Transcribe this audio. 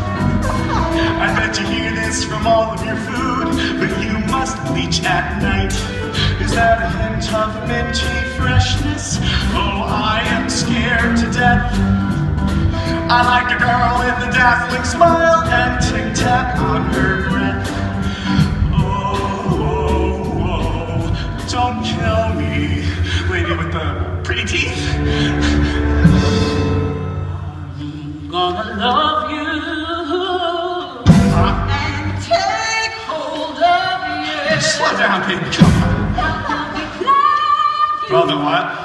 I bet you hear this from all of your food, but you must bleach at night. Is that a hint of minty freshness? Oh, I am scared to death. I like a girl with a dazzling smile and tic-tac on her breath. Oh, don't kill me, lady with the pretty teeth. I'm gonna love you and take hold of you. Slow down, baby, come on. Well, then what?